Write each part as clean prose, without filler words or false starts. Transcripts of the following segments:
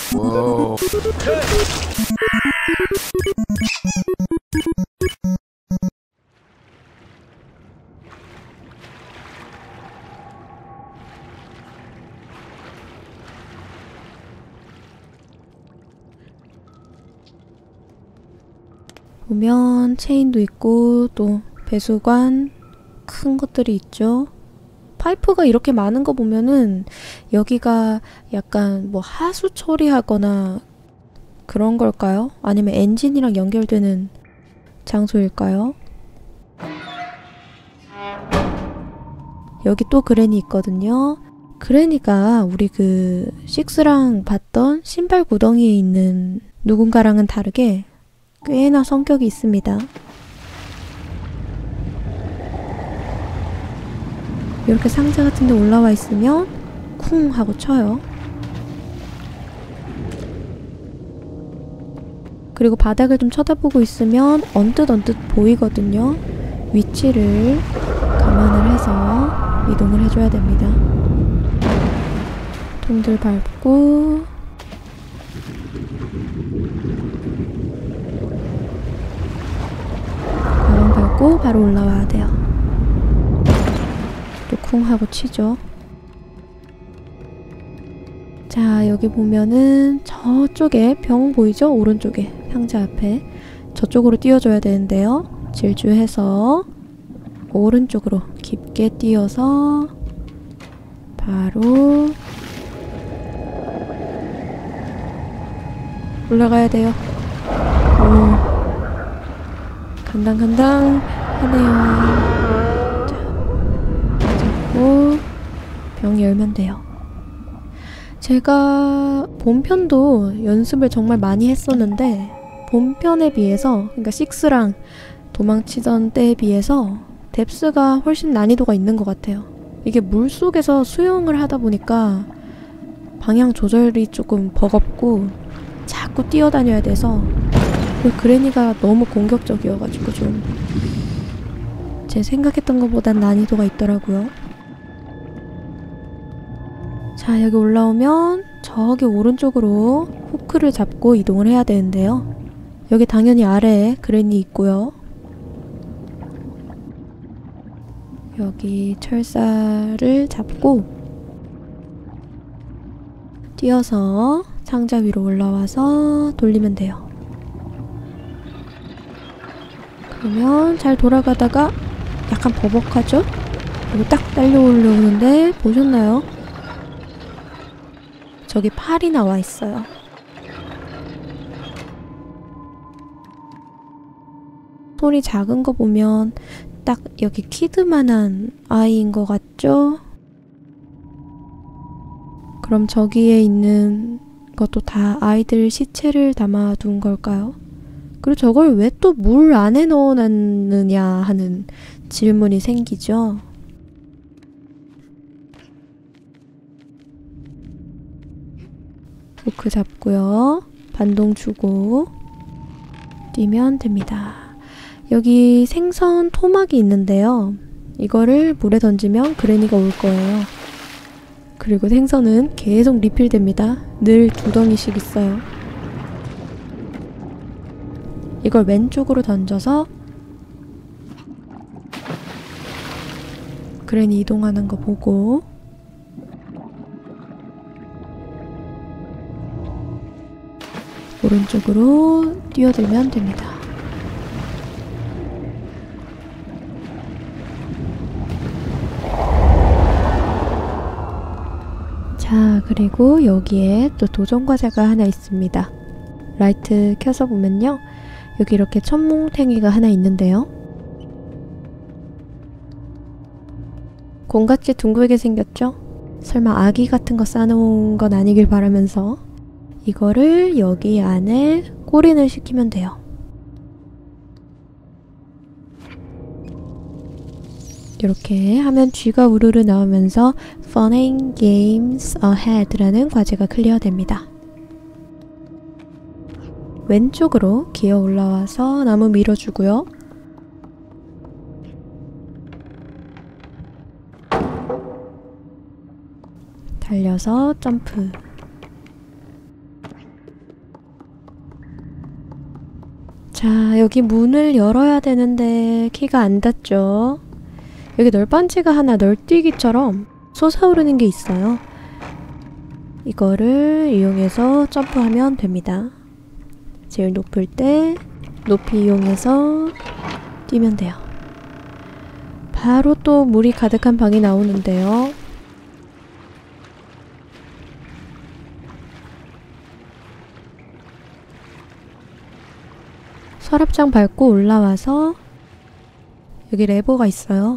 와우. 보면 체인도 있고 또 배수관 큰 것들이 있죠. 파이프가 이렇게 많은 거 보면은 여기가 약간 뭐 하수 처리하거나 그런 걸까요? 아니면 엔진이랑 연결되는 장소일까요? 여기 또 그레니 있거든요. 그레니가 우리 그 식스랑 봤던 신발 구덩이에 있는 누군가랑은 다르게 꽤나 성격이 있습니다. 이렇게 상자 같은 데 올라와 있으면 쿵 하고 쳐요. 그리고 바닥을 좀 쳐다보고 있으면 언뜻 보이거든요. 위치를 감안을 해서 이동을 해줘야 됩니다. 통들 밟고 가방 밟고 바로 올라와야 돼요. 또 쿵 하고 치죠. 자, 여기 보면은 저쪽에 병 보이죠? 오른쪽에 상자 앞에 저쪽으로 뛰어줘야 되는데요. 질주해서 오른쪽으로 깊게 뛰어서 바로 올라가야 돼요. 오, 간당 하네요. 자, 잡고 병 열면 돼요. 제가 본편도 연습을 정말 많이 했었는데 본편에 비해서, 그러니까 6랑 도망치던 때에 비해서 뎁스가 훨씬 난이도가 있는 것 같아요. 이게 물속에서 수영을 하다 보니까 방향 조절이 조금 버겁고 자꾸 뛰어다녀야 돼서, 그리고 그레니가 너무 공격적이어가지고 좀 제 생각했던 것보단 난이도가 있더라고요. 자, 여기 올라오면 저기 오른쪽으로 후크를 잡고 이동을 해야 되는데요. 여기 당연히 아래에 그레니 있고요. 여기 철사를 잡고 뛰어서 상자 위로 올라와서 돌리면 돼요. 그러면 잘 돌아가다가 약간 버벅하죠? 그리고 딱 딸려 올라오는데 보셨나요? 저기 팔이 나와 있어요. 손이 작은 거 보면 딱 여기 키드만한 아이인 것 같죠? 그럼 저기에 있는 것도 다 아이들 시체를 담아둔 걸까요? 그리고 저걸 왜 또 물 안에 넣어놨느냐 하는 질문이 생기죠. 후크 잡고요. 반동 주고 뛰면 됩니다. 여기 생선 토막이 있는데요. 이거를 물에 던지면 그레니가 올 거예요. 그리고 생선은 계속 리필됩니다. 늘 2덩이씩 있어요. 이걸 왼쪽으로 던져서 그레니 이동하는 거 보고 오른쪽으로 뛰어들면 됩니다. 자, 그리고 여기에 또 도전 과제가 하나 있습니다. 라이트 켜서 보면요. 여기 이렇게 천뭉탱이가 하나 있는데요. 공같이 둥글게 생겼죠? 설마 아기 같은 거 싸놓은 건 아니길 바라면서 이거를 여기 안에 꼬린을 시키면 돼요. 이렇게 하면 쥐가 우르르 나오면서 Fun and Games Ahead 라는 과제가 클리어됩니다. 왼쪽으로 기어 올라와서 나무 밀어주고요. 달려서 점프. 자, 여기 문을 열어야 되는데 키가 안 닿죠? 여기 널빤지가 하나 널뛰기처럼 솟아오르는 게 있어요. 이거를 이용해서 점프하면 됩니다. 제일 높을 때 높이 이용해서 뛰면 돼요. 바로 또 물이 가득한 방이 나오는데요. 서랍장 밟고 올라와서 여기 레버가 있어요.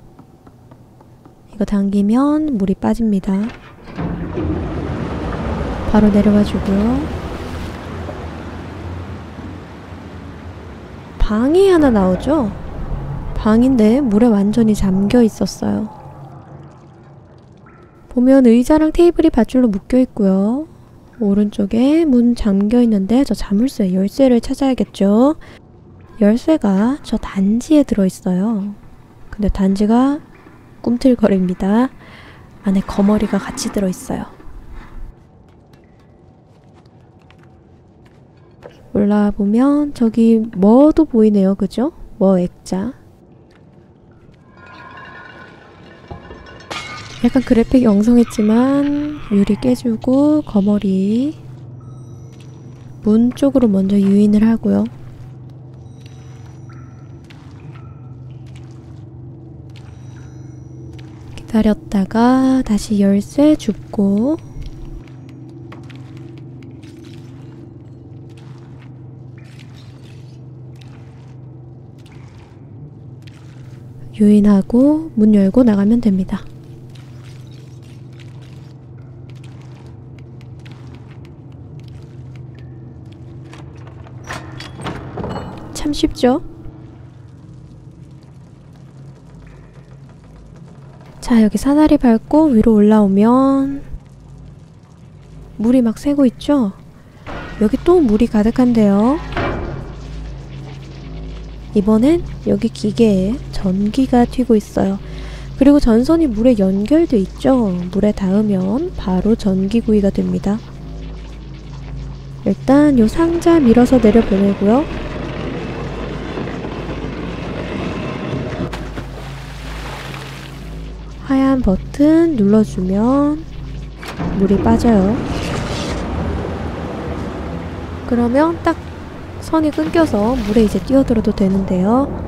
이거 당기면 물이 빠집니다. 바로 내려와 주고요. 방이 하나 나오죠? 방인데 물에 완전히 잠겨 있었어요. 보면 의자랑 테이블이 밧줄로 묶여 있고요. 오른쪽에 문 잠겨 있는데 저 자물쇠 열쇠를 찾아야겠죠? 열쇠가 저 단지에 들어있어요. 근데 단지가 꿈틀거립니다. 안에 거머리가 같이 들어있어요. 올라와 보면 저기 뭐도 보이네요. 그죠? 뭐 액자. 약간 그래픽이 엉성했지만 유리 깨주고 거머리 문 쪽으로 먼저 유인을 하고요. 기다렸다가 다시 열쇠 줍고 유인하고 문 열고 나가면 됩니다. 참 쉽죠? 자, 여기 사다리 밟고 위로 올라오면 물이 막 새고 있죠? 여기 또 물이 가득한데요. 이번엔 여기 기계에 전기가 튀고 있어요. 그리고 전선이 물에 연결돼 있죠? 물에 닿으면 바로 전기구이가 됩니다. 일단 요 상자 밀어서 내려보내고요. 하얀 버튼 눌러주면 물이 빠져요. 그러면 딱 선이 끊겨서 물에 이제 뛰어들어도 되는데요.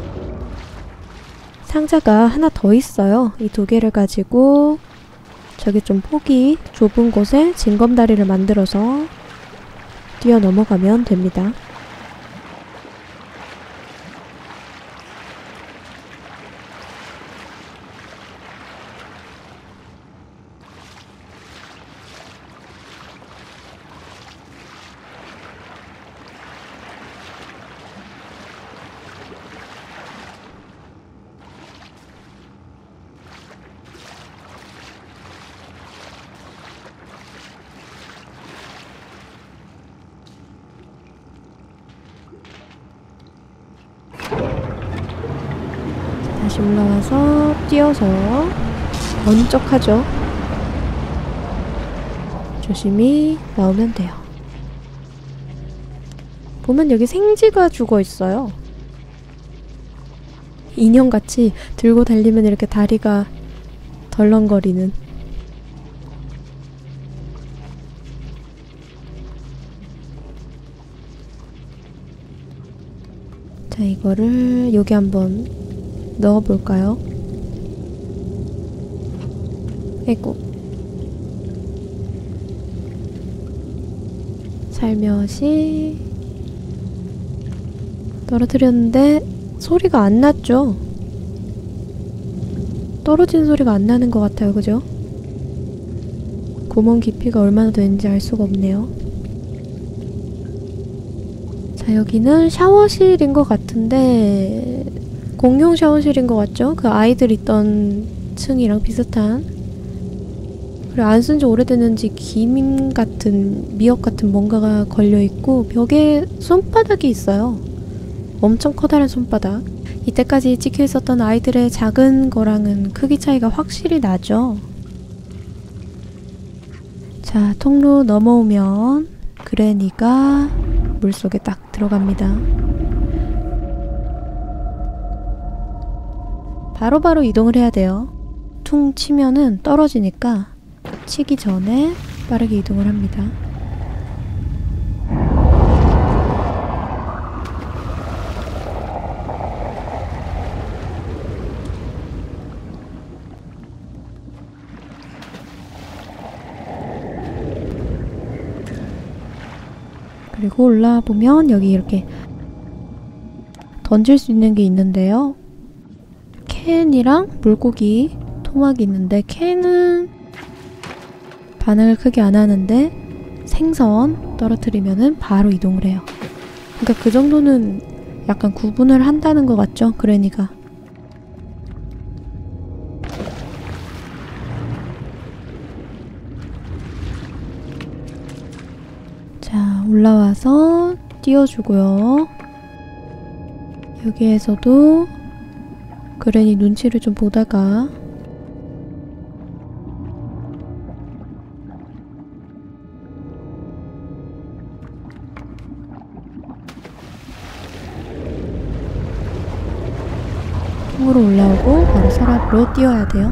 상자가 하나 더 있어요. 이 두 개를 가지고 저기 좀 폭이 좁은 곳에 징검다리를 만들어서 뛰어 넘어가면 됩니다. 다시 올라와서 뛰어서 번쩍하죠. 조심히 나오면 돼요. 보면 여기 생쥐가 죽어 있어요. 인형같이 들고 달리면 이렇게 다리가 덜렁거리는. 자, 이거를 여기 한번 넣어볼까요? 아이고. 살며시 떨어뜨렸는데 소리가 안 났죠? 떨어진 소리가 안 나는 것 같아요. 그죠? 구멍 깊이가 얼마나 되는지 알 수가 없네요. 자, 여기는 샤워실인 것 같은데 공용 샤워실인 것 같죠? 그 아이들 있던 층이랑 비슷한. 그리고 안 쓴 지 오래됐는지 기민 같은, 미역 같은 뭔가가 걸려있고 벽에 손바닥이 있어요. 엄청 커다란 손바닥. 이때까지 찍혀 있었던 아이들의 작은 거랑은 크기 차이가 확실히 나죠. 자, 통로 넘어오면 그레니가 물속에 딱 들어갑니다. 바로바로 이동을 해야 돼요. 퉁 치면은 떨어지니까 치기 전에 빠르게 이동을 합니다. 그리고 올라와 보면 여기 이렇게 던질 수 있는 게 있는데요. 캔이랑 물고기, 토막이 있는데 캔은 반응을 크게 안 하는데 생선 떨어뜨리면은 바로 이동을 해요. 그러니까 그 정도는 약간 구분을 한다는 것 같죠? 그레니가. 자, 올라와서 띄워주고요. 여기에서도 그레니 눈치를 좀 보다가 통으로 올라오고 바로 서랍으로 띄워야 돼요.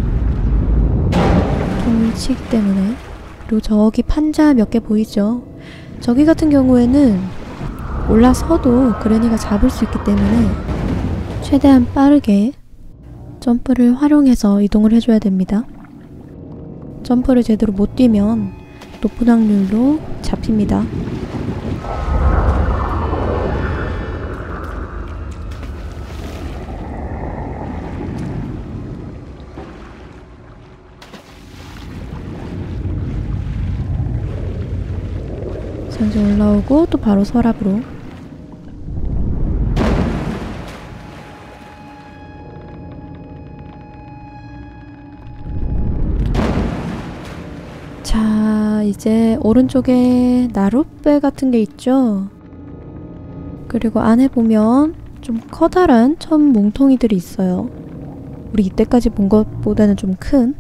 통을 치기 때문에. 그리고 저기 판자 몇 개 보이죠? 저기 같은 경우에는 올라서도 그레니가 잡을 수 있기 때문에 최대한 빠르게 점프를 활용해서 이동을 해줘야 됩니다. 점프를 제대로 못 뛰면 높은 확률로 잡힙니다. 천천히 올라오고 또 바로 서랍으로. 자, 이제 오른쪽에 나룻배 같은 게 있죠? 그리고 안에 보면 좀 커다란 천 몽통이들이 있어요. 우리 이때까지 본 것보다는 좀 큰.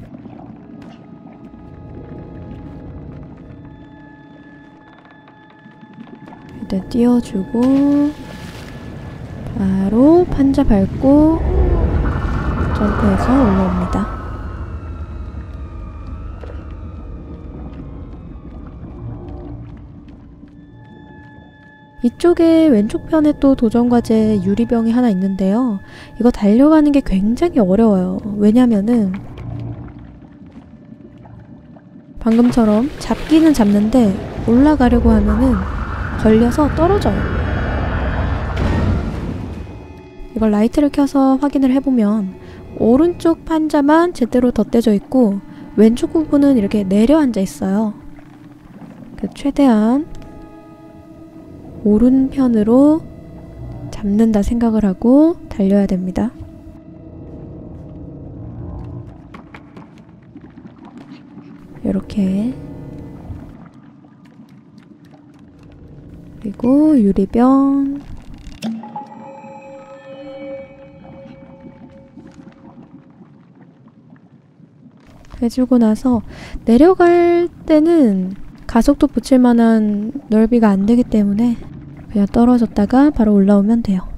일단 띄워주고 바로 판자 밟고 점프해서 올라옵니다. 이쪽에 왼쪽 편에 또 도전과제 유리병이 하나 있는데요. 이거 달려가는 게 굉장히 어려워요. 왜냐면은 방금처럼 잡기는 잡는데 올라가려고 하면은 걸려서 떨어져요. 이걸 라이트를 켜서 확인을 해보면 오른쪽 판자만 제대로 덧대져 있고 왼쪽 부분은 이렇게 내려앉아 있어요. 최대한 오른편으로 잡는다 생각을 하고 달려야 됩니다. 이렇게. 그리고 유리병. 해주고 나서 내려갈 때는 가속도 붙일 만한 넓이가 안 되기 때문에 그냥 떨어졌다가 바로 올라오면 돼요.